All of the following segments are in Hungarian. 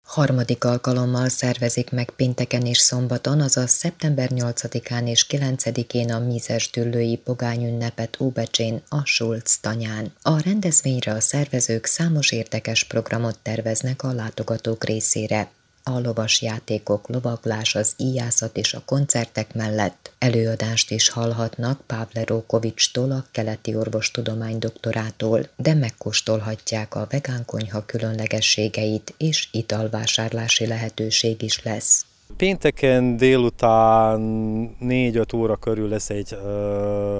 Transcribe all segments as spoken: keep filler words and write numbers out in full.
Harmadik alkalommal szervezik meg pénteken és szombaton, azaz szeptember nyolcadikán és kilencedikén a Mízesdüllői pogányünnepet Óbecsén, a Schulz tanyán. A rendezvényre a szervezők számos érdekes programot terveznek a látogatók részére. A lovas játékok, lovaglás, az íjászat és a koncertek mellett előadást is hallhatnak Pavle Rókovicstól, a keleti orvostudomány doktorától, de megkóstolhatják a vegán konyha különlegességeit, és italvásárlási lehetőség is lesz. Pénteken délután négy-öt óra körül lesz egy ö,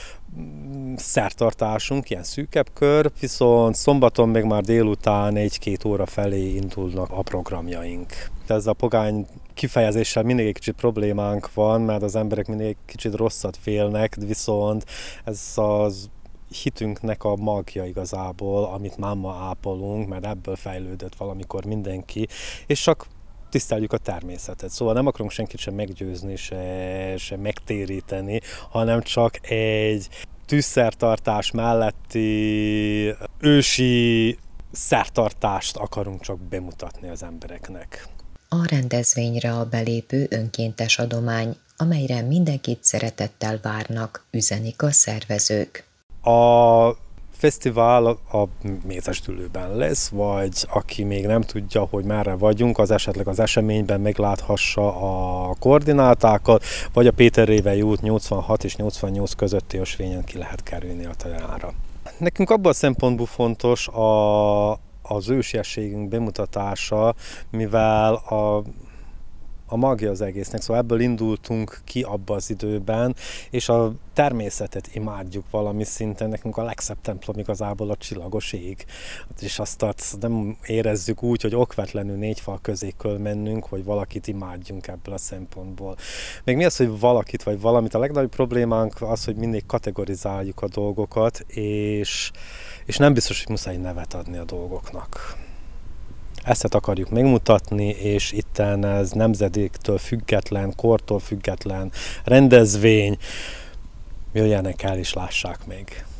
szertartásunk, ilyen szűkebb kör, viszont szombaton meg már délután egy-két óra felé indulnak a programjaink. Ez a pogány kifejezéssel mindig egy kicsit problémánk van, mert az emberek mindig egy kicsit rosszat félnek, viszont ez az hitünknek a magja igazából, amit már ma ápolunk, mert ebből fejlődött valamikor mindenki, és csak tiszteljük a természetet. Szóval nem akarunk senkit sem meggyőzni, se, se megtéríteni, hanem csak egy tűzszertartás melletti ősi szertartást akarunk csak bemutatni az embereknek. A rendezvényre a belépő önkéntes adomány, amelyre mindenkit szeretettel várnak, üzenik a szervezők. A fesztivál a Mízesdüllőben lesz, vagy aki még nem tudja, hogy merre vagyunk, az esetleg az eseményben megláthassa a koordinátákat, vagy a Péter Révei út nyolcvanhat és nyolcvannyolc közötti ösvényen ki lehet kerülni a tanyára. Nekünk abban a szempontból fontos a, az ősiességünk bemutatása, mivel a a magja az egésznek, szóval ebből indultunk ki abba az időben, és a természetet imádjuk valami szinten, nekünk a legszebb templom igazából a csillagos ég, és azt nem érezzük úgy, hogy okvetlenül négy fal közé kell mennünk, hogy valakit imádjunk ebből a szempontból. Még mi az, hogy valakit vagy valamit? A legnagyobb problémánk az, hogy mindig kategorizáljuk a dolgokat, és, és nem biztos, hogy muszáj nevet adni a dolgoknak. Ezt akarjuk megmutatni, és itten ez nemzedéktől független, kortól független rendezvény, jöjjenek el és lássák meg.